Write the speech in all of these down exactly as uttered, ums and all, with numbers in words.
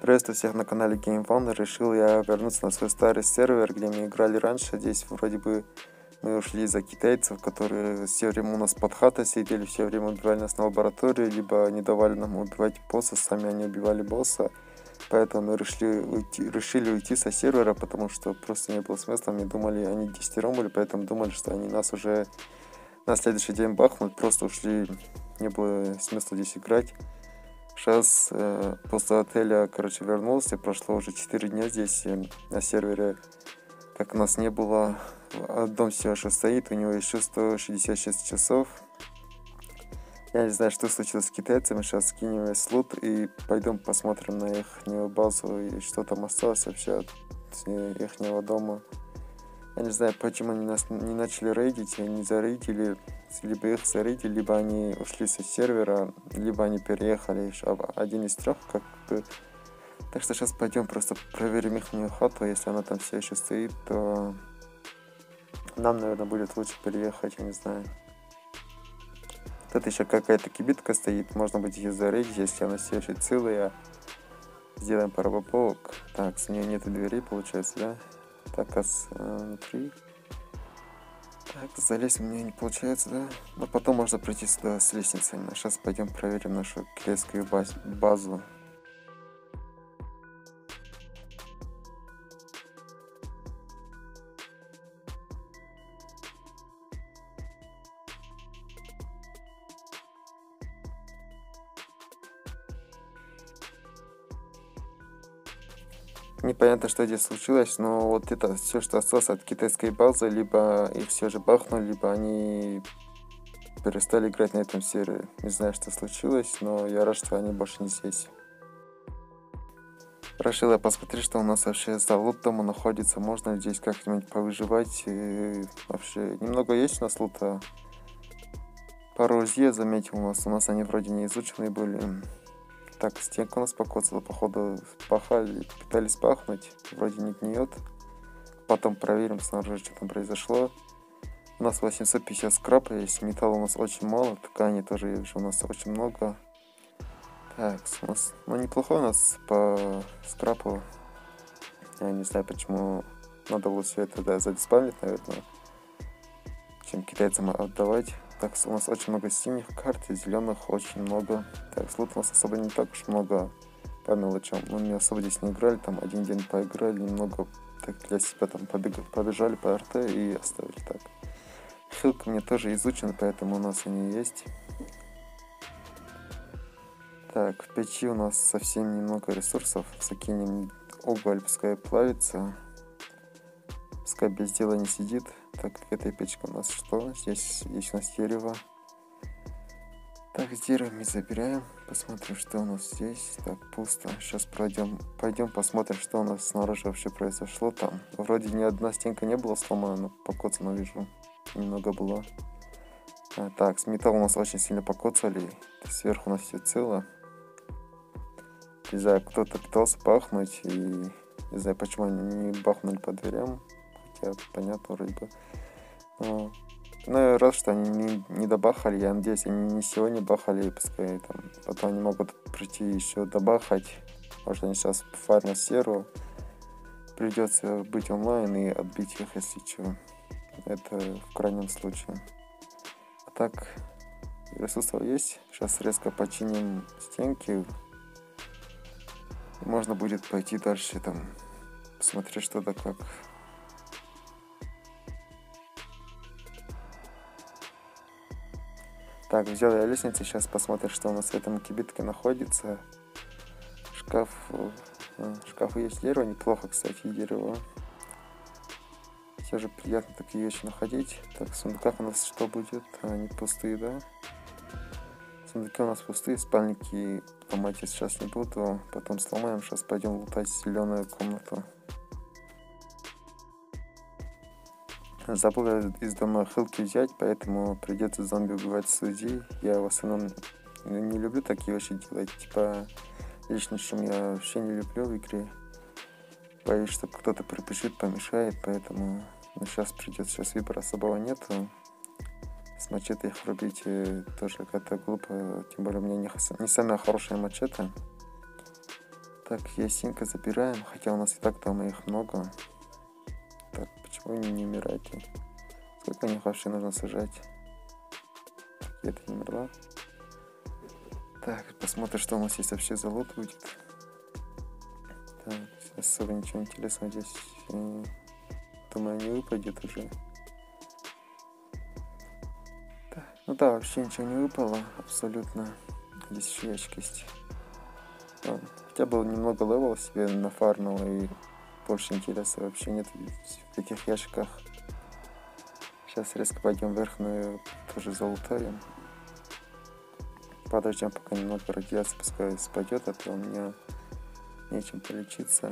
Приветствую всех на канале GameFound. Решил я вернуться на свой старый сервер, где мы играли раньше. Здесь вроде бы мы ушли из-за китайцев, которые все время у нас под хатой сидели, все время убивали нас на лаборатории, либо не давали нам убивать босса, сами они убивали босса. Поэтому мы решили уйти, решили уйти со сервера, потому что просто не было смысла. Мы думали, они десятером были, поэтому думали, что они нас уже на следующий день бахнут. Просто ушли, не было смысла здесь играть. Сейчас э, после отеля, короче, вернулся. Прошло уже четыре дня здесь э, на сервере. Как нас не было, дом все еще стоит, у него еще сто шестьдесят шесть часов. Я не знаю, что случилось с китайцами. Сейчас скинем весь лут и пойдем посмотрим на их базу и что там осталось вообще от их дома. Я не знаю, почему они нас не начали рейдить, не зарейдили, либо их зарейдили, либо они ушли со сервера, либо они переехали, еще один из трех, как бы. Так что сейчас пойдем просто проверим их хату, если она там все еще стоит, то нам, наверное, будет лучше переехать, я не знаю. Тут еще какая-то кибитка стоит, можно будет ее зарейдить, если она все еще целая. Сделаем парабоповок. Так, с нее нету дверей, получается, да? Так, а с, э, внутри. Так, залезть у меня не получается, да? Но потом можно пройти сюда с лестницей. Сейчас пойдем проверим нашу китайскую базу. Непонятно, что здесь случилось, но вот это все, что осталось от китайской базы, либо их все же бахнули, либо они перестали играть на этом сервере. Не знаю, что случилось, но я рад, что они больше не здесь. Решил я посмотреть, что у нас вообще за лут дома находится, можно ли здесь как-нибудь повыживать. И вообще, немного есть у нас лута. Пару УЗИ я заметил у нас, у нас они вроде не изученные были. Так, стенка у нас покоцала, походу пахали, пытались пахнуть, вроде не гниет. Потом проверим снаружи, что там произошло. У нас восемьсот пятьдесят скрапа есть, металла у нас очень мало, ткани тоже я вижу, у нас очень много. Так, у нас, ну неплохой у нас по скрапу. Я не знаю, почему надо было все это, да, задиспамить, наверное, чем китайцам отдавать. Так, у нас очень много синих карт и зеленых очень много. Так, слот у нас особо не так уж много по мелочам. Мы не особо здесь не играли, там один день поиграли, немного так для себя там побег... побежали по РТ и оставили так. Хилка мне тоже изучена, поэтому у нас они есть. Так, в печи у нас совсем немного ресурсов. Закинем уголь, пускай плавится. Пускай без дела не сидит. Так как эта печка у нас что? Здесь есть у нас дерево. Так, дерево мы забираем. Посмотрим, что у нас здесь. Так, пусто. Сейчас пройдем. Пойдем посмотрим, что у нас снаружи вообще произошло там. Вроде ни одна стенка не была сломана, но покоцано вижу. Немного было. А, так, с металла у нас очень сильно покоцали. Сверху у нас все цело. Не знаю, кто-то пытался бахнуть и не знаю, почему они не бахнули по дверям. Хотя понятно вроде бы. Но, но я рад, что они не, не добахали. Я надеюсь, они не сегодня бахали, пускай там потом они могут прийти еще добахать. Может, они сейчас фармят серу. Придется быть онлайн и отбить их, если что. Это в крайнем случае. А так, ресурсов есть. Сейчас резко починим стенки. Можно будет пойти дальше там посмотреть, что да как. Так, взял я лестницу, сейчас посмотрим, что у нас в этом кибитке находится. Шкаф, шкафу есть дерево, неплохо, кстати, дерево. Все же приятно такие вещи находить. Так, в сундуках у нас что будет? Они пустые, да? Сундуки у нас пустые, спальники ломать я сейчас не буду. Потом сломаем, сейчас пойдем лутать зеленую комнату. Забыл из дома хилки взять, поэтому придется зомби убивать с УЗИ. Я в основном не люблю такие вещи делать. Типа лишний шум я вообще не люблю в игре. Боюсь, что кто-то прибежит, помешает, поэтому ну, сейчас придется, сейчас выбора особого нету. С мачете их рубить тоже как-то глупо, тем более у меня не, не самая хорошая мачете. Так, ясенька забираем, хотя у нас и так там их много. Так, почему они не умирают? Сколько них вообще нужно сажать? Это не умерла. Так, посмотрим, что у нас есть вообще за лут будет. Так, особо ничего интересного здесь, э, думаю, не выпадет уже. Так, ну да, вообще ничего не выпало, абсолютно. Здесь еще ящик есть. Ну, хотя бы немного левела себе нафармил, и больше интереса вообще нет в этих ящиках. Сейчас резко пойдем вверх, но тоже залутаем. Подождем, пока немного радиации пускай спадет, а то у меня нечем полечиться.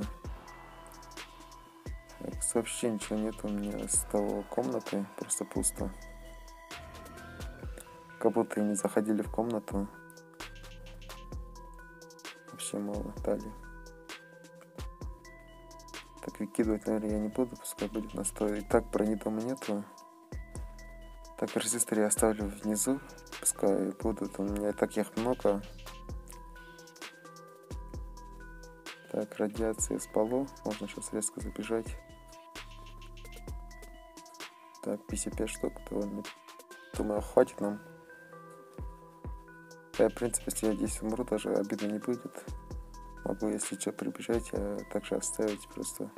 Так, вообще ничего нет у меня с того комнаты, просто пусто. Как будто и не заходили в комнату. Вообще мало дали. Так, выкидывать, наверное, я не буду, пускай будет настой. И так брони дома нету. Так, резисторы я оставлю внизу, пускай будут. У меня и так их много. Так, радиация с полу. Можно сейчас резко забежать. Так, пятьдесят пять штук. Довольно, думаю, хватит нам. Да, в принципе, если я здесь умру, даже обидно не будет. Могу, если что, прибежать, а также оставить просто.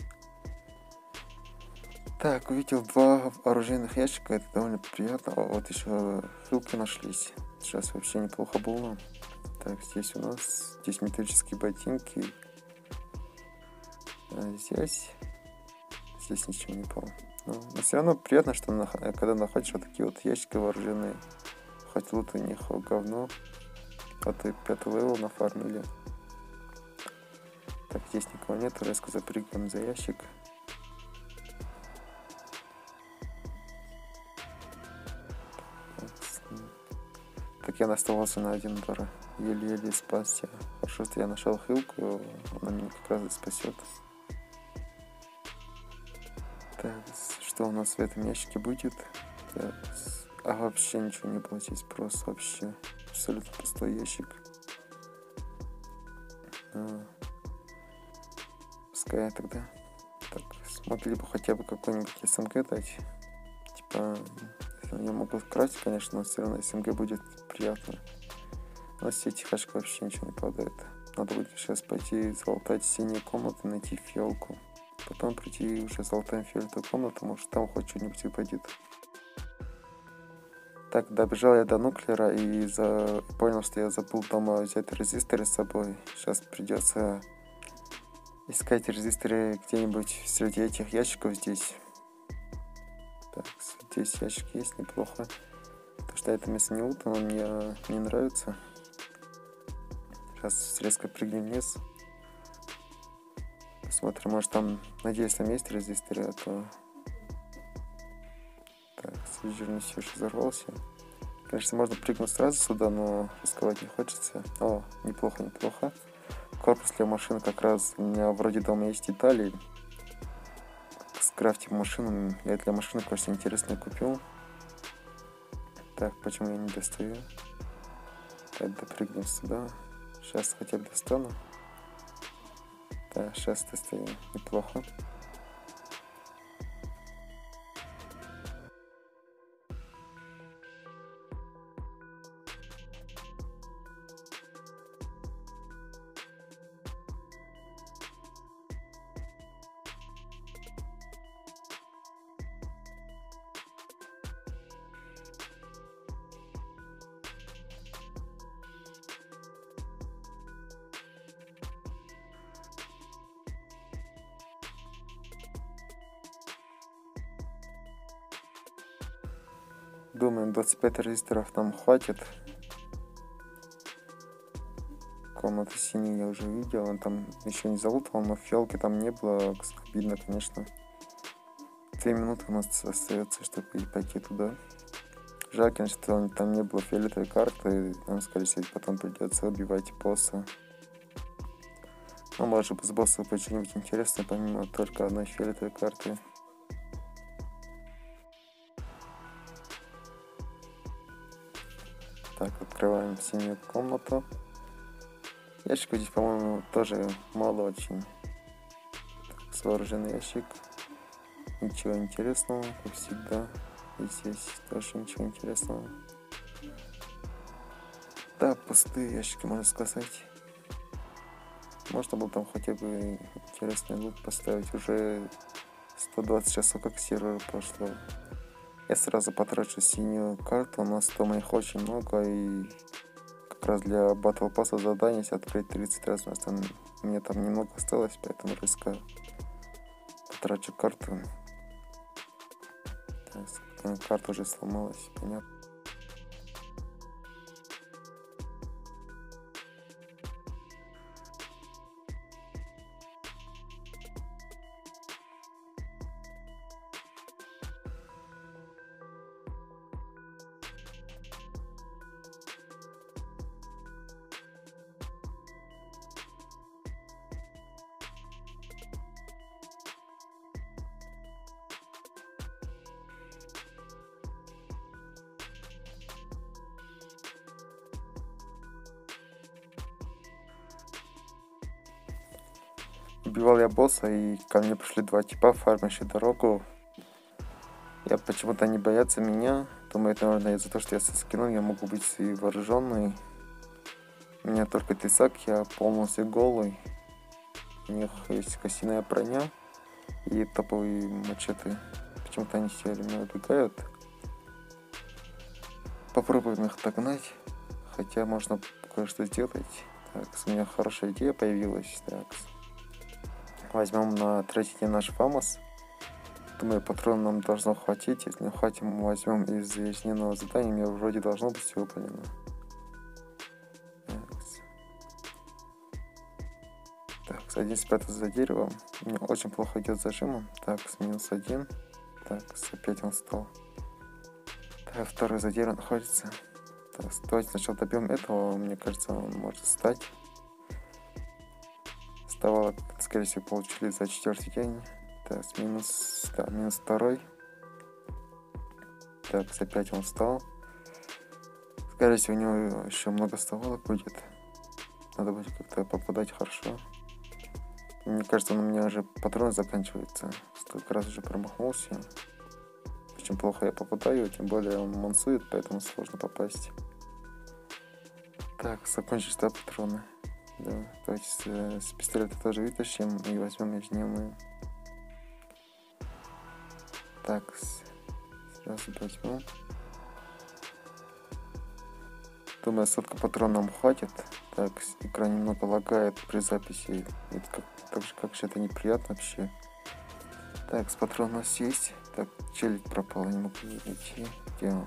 Так, увидел два оружейных ящика, это довольно приятно. О, вот еще хилки нашлись. Сейчас вообще неплохо было. Так, здесь у нас, здесь металлические ботинки. А здесь, здесь ничего не было. Но, но все равно приятно, что на, когда находишь вот такие вот ящики вооруженные. Хоть лут у них говно. А то и пятый левел нафармили. Так, здесь никого нет, резко запрыгиваем за ящик. Так, я оставался на один удар. Еле-еле спасся. Хорошо, что я нашел хилку, она меня как раз и спасет. Так, что у нас в этом ящике будет? Так, а вообще ничего не было здесь, просто вообще абсолютно пустой ящик. А, пускай тогда. Так, смогли бы хотя бы какой-нибудь СМГ дать. Типа, я могу красть, конечно, но все равно СМГ будет приятно. У нас все тихашка вообще ничего не падает. Надо будет сейчас пойти залутать синие комнаты, найти фиолку. Потом прийти уже золотаем фиолетовую комнату, может там хоть что-нибудь выпадет. Так, добежал я до нуклеара и за... понял, что я забыл дома взять резисторы с собой. Сейчас придется искать резисторы где-нибудь среди этих ящиков здесь. Так, здесь ящик есть, неплохо. Потому что это место не лутано, мне не нравится. Сейчас резко прыгнем вниз. Посмотрим, может там, надеюсь, там есть резисторы, а то... Так, свежерный все же взорвался. Конечно, можно прыгнуть сразу сюда, но рисковать не хочется. О, неплохо, неплохо. Корпус для машины как раз у меня вроде дома есть детали. Скрафтим машину. Я для машины кое-что интересное купил. Так, почему я не достаю? Так, допрыгнем сюда. Сейчас хотя бы достану. Так, сейчас достаю. Неплохо. Думаем, двадцать пять резисторов нам хватит. Комнату синюю я уже видел, он там еще не залутал, но фиолки там не было. Обидно, конечно. Две минуты у нас остается, чтобы пойти туда. Жаль, конечно, что там не было фиолетовой карты. Нам, скорее всего, потом придется убивать босса. Ну, может быть, с боссом будет что-нибудь интересное, помимо только одной фиолетовой карты. Так, открываем синюю комнату. Ящиков здесь, по-моему, тоже мало очень. Так, вооруженный ящик. Ничего интересного, как всегда. И здесь тоже ничего интересного. Да, пустые ящики, можно сказать. Можно было там хотя бы интересный лут поставить. Уже сто двадцать часов как сервер прошло. Я сразу потрачу синюю карту. У нас там их очень много. И как раз для Battle Pass задания если открыть тридцать раз. У нас там, мне там немного осталось, поэтому рискаю. Потрачу карту. Так, карта уже сломалась, понятно. Убивал я босса, и ко мне пришли два типа, фармящие дорогу. Я почему-то они боятся меня. Думают, наверное, из-за того, что я со скином, я могу быть и вооруженный. У меня только тесак, я полностью голый. У них есть косиная броня и топовые мачете. Почему-то они все время убегают. Попробуем их догнать. Хотя можно кое-что сделать. Так, у меня хорошая идея появилась. Так. Возьмем на третий день наш фамос. Думаю, патрон нам должно хватить. Если не хватит, мы возьмем из ежедневного задания. Мне вроде должно быть все выполнено. Так, один спрятался за деревом. Мне очень плохо идет зажимом. Так, с минус один. Так, опять он стал. Так, второй за деревом находится. Так, давайте сначала добьем этого. Мне кажется, он может стать. Оставало, скорее всего, получили за четвертый день. Так, с минус, да, минус второй. Так, опять он встал. Скорее всего, у него еще много вставалок будет. Надо будет как-то попадать хорошо. Мне кажется, у меня уже патроны заканчиваются. Столько раз уже промахнулся. Очень плохо я попадаю, тем более он мансует, поэтому сложно попасть. Так, закончились, да, патроны. Да, давайте с, с пистолета тоже вытащим и возьмем ежедневную. Так, сразу возьму. Думаю, сотка патронов нам хватит. Так, экран немного лагает при записи. Это как, так же, как же это неприятно вообще. Так, с патрон у нас есть. Так, челик пропал, не могу найти. Где он?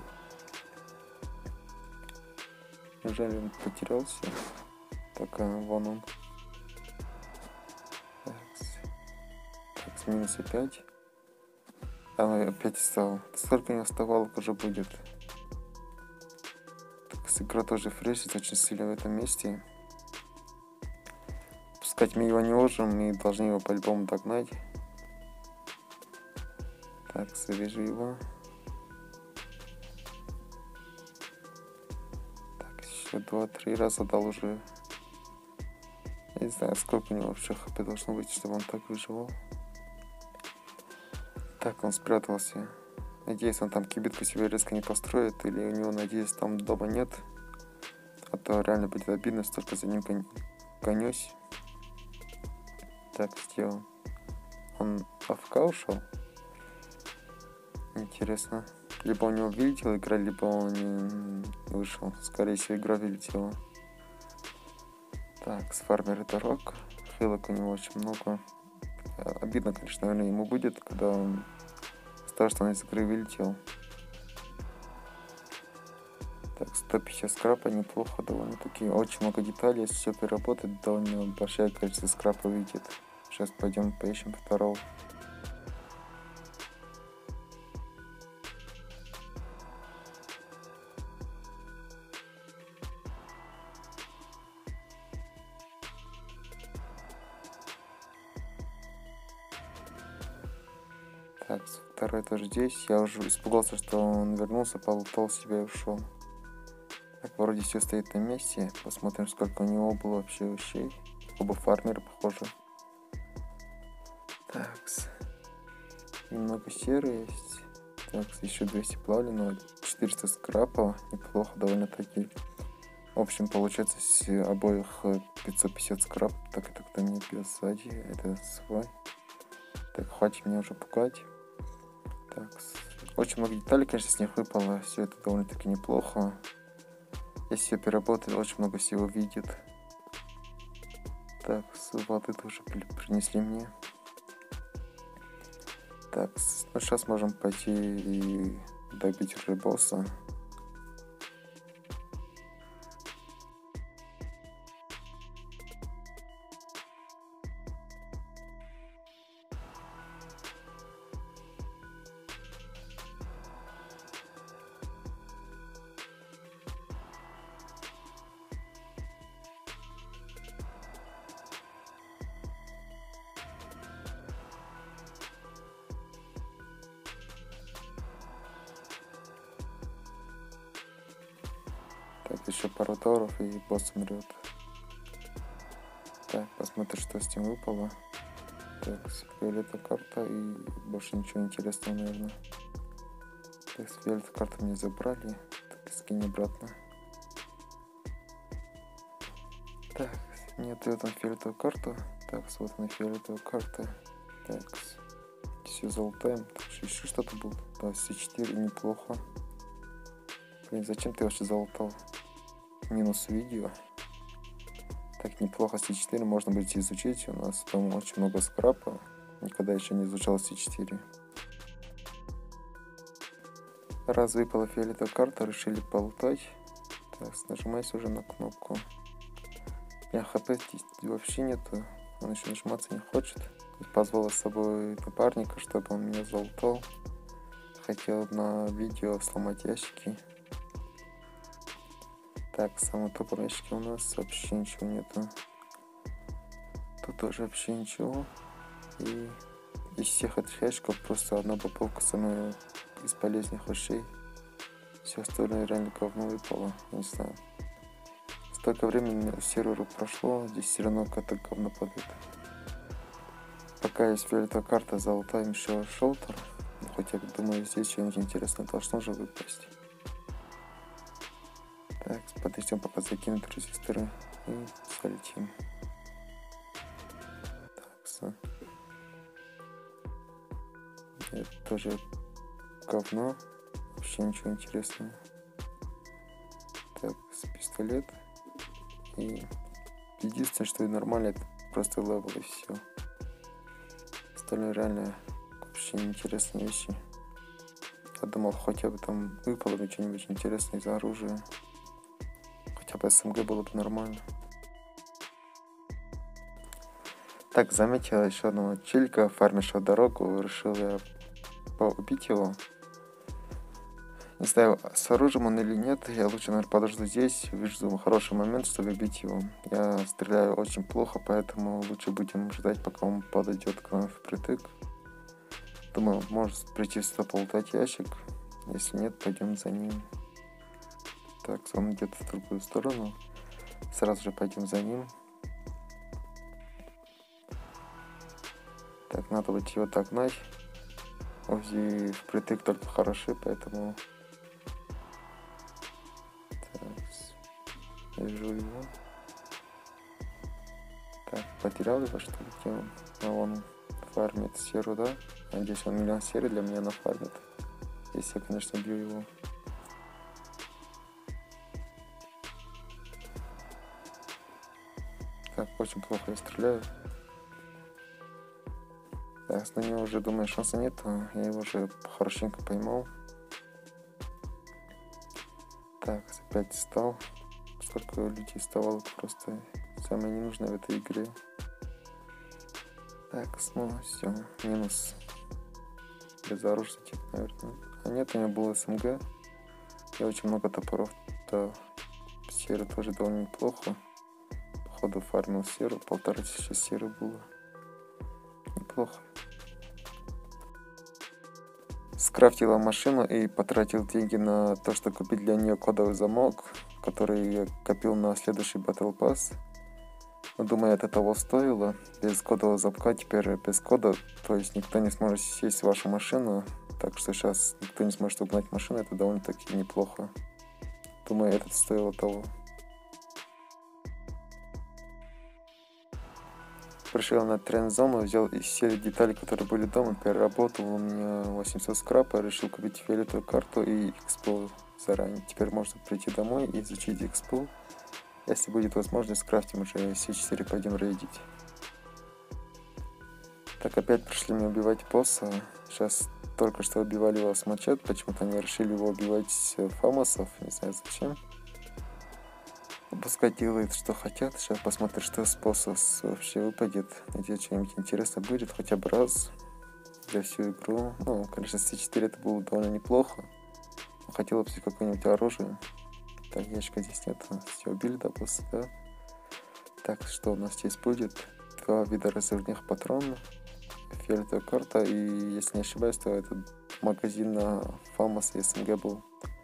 Неужели он потерялся? Так, а, вон он. Так, так с минус пять. А, опять встал. Сколько у него вставалок уже будет? Игра тоже фрезит очень сильно в этом месте. Пускать мы его не можем, мы должны его по-любому догнать. Так, завяжу его. Так, еще два-три раза дал уже. Я не знаю, сколько у него вообще хп должно быть, чтобы он так выживал. Так, он спрятался. Надеюсь, он там кибитку себе резко не построит, или у него, надеюсь, там дома нет. А то реально будет обидно, столько за ним гон... гонюсь. Так, сделал. Он АФК ушел? Интересно. Либо у него вылетела игра, либо он не вышел. Скорее всего, игра вылетела. Так, с фармера дорог. Хилок у него очень много. Обидно, конечно, наверное, ему будет, когда он... Потому что он из игры вылетел. Так, сто пятьдесят скрапа, неплохо довольно-таки. Очень много деталей, если все переработать, довольно большое количество скрапа выйдет. Сейчас пойдем поищем второго. Так, второй тоже здесь. Я уже испугался, что он вернулся, полутал себя и ушел. Так, вроде все стоит на месте. Посмотрим, сколько у него было вообще вещей. Оба фармера, похоже. Так, немного серы есть. Так, еще двести плавленного, четыреста скрапа. Неплохо довольно-таки. В общем, получается с обоих пятьсот пятьдесят скрап. Так, это кто мне бьет сзади? Это свой. Так, хватит меня уже пугать. Так, очень много деталей, конечно, с них выпало. Все это довольно-таки неплохо. Если все переработали, очень много всего видит. Так, воды тоже принесли мне. Так, ну сейчас можем пойти и добить уже босса. Так, еще пару туров и босс умрет. Так, посмотрим, что с ним выпало. Так, фиолетовая карта и больше ничего интересного, наверное. Так, фиолетовую карту мне забрали. Так, скинь обратно. Так, нет, вот он фиолетовую карту. Так, вот она фиолетовая карта. Так, все золотаем. Еще что-то было. Да, все четыре неплохо. Блин, зачем ты вообще залутал? Минус видео. Так, неплохо си четыре можно будет изучить. У нас там очень много скрапа. Никогда еще не изучал си четыре. Раз выпала фиолетовая карта, решили полутать. Так, нажимаюсь уже на кнопку. Я хп здесь вообще нету. Он еще нажиматься не хочет. Позвал с собой напарника, чтобы он меня залутал. Хотел на видео сломать ящики. Так, самые топовые ящики у нас вообще ничего нету. Тут тоже вообще ничего. И из всех этих ящиков просто одна упаковка самая из полезных вещей. Все остальное реально говно выпало. Не знаю. Столько времени серверу прошло, здесь все равно какое-то говно падает. Пока есть фиолетовая карта, залутаем еще шелтер. Хоть я думаю, здесь что-нибудь интересное должно же выпасть. Так, подождем, пока закинут резисторы и залетим. Так, это тоже говно, вообще ничего интересного. Так, с пистолет. И единственное, что нормально, это просто левел и все. Остальное реально вообще неинтересные вещи. Я думал, хотя бы там выпало бы что-нибудь интересное из оружия. Хотя бы СМГ было бы нормально. Так, заметил еще одного челька, фармившего дорогу. Решил я поубить его. Не знаю, с оружием он или нет. Я лучше, наверное, подожду здесь. Вижу хороший момент, чтобы убить его. Я стреляю очень плохо, поэтому лучше будем ждать, пока он подойдет к нам впритык. Думаю, может прийти сюда полутать ящик. Если нет, пойдем за ним. Так, он идет в другую сторону. Сразу же пойдем за ним. Так, надо будет его догнать. Ози впритык только хороши, поэтому... Так, вижу его. Так, потерял его, что ли? Где он? А он фармит серу, да? Надеюсь, он миллион серы для меня нафармит. Если я, конечно, бью его. Так, очень плохо я стреляю. Так, на него уже, думаю, шанса нет. Я его уже хорошенько поймал. Так, опять встал. Сколько людей вставало, просто самое ненужное в этой игре. Так, снова все. Минус. Безоружный тип, наверное. А нет, у меня был СМГ. И очень много топоров. Да, серы тоже довольно неплохо. Походу фармил серу. Полторы тысячи серы было. Неплохо. Скрафтила машину и потратил деньги на то, чтобы купить для нее кодовый замок. который я копил на следующий Battle Pass. Но думаю, это того стоило. Без кодового замка, теперь без кода, то есть никто не сможет сесть в вашу машину. Так что сейчас никто не сможет угнать машину, это довольно-таки неплохо. Думаю, это стоило того. Пришел на тренд-зону, взял из серии деталей, которые были дома, переработал. У меня восемьсот скрапа, решил купить фиолетовую карту и экспо заранее. Теперь можно прийти домой и изучить экспо. Если будет возможность, скрафтим уже си четыре, пойдем рейдить. Так, опять пришли мне убивать босса. Сейчас только что убивали его с мачете, почему-то они решили его убивать с фамосов, не знаю зачем. Пускай делают, что хотят. Сейчас посмотрим, что с боссов вообще выпадет. Надеюсь, что-нибудь интересно будет хотя бы раз за всю игру. Ну, конечно, си четыре это было довольно неплохо. Хотелось бы какое-нибудь оружие. Так, ящика здесь нет. Все убили до босса, да? Так, что у нас здесь будет? Два вида разрывных патронов. Фиолетовая карта. И, если не ошибаюсь, то это магазин на Фамос и СНГ был.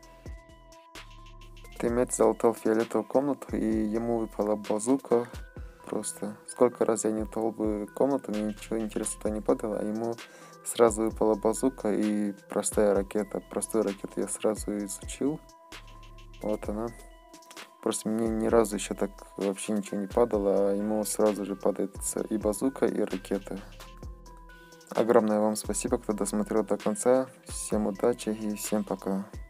Тиммейт залутал фиолетовую комнату, и ему выпала базука. Просто сколько раз я не лутал бы комнату, мне ничего интересного не падало, а ему сразу выпала базука и простая ракета. Простую ракету я сразу изучил. Вот она. Просто мне ни разу еще так вообще ничего не падало, а ему сразу же падает и базука, и ракета. Огромное вам спасибо, кто досмотрел до конца. Всем удачи и всем пока.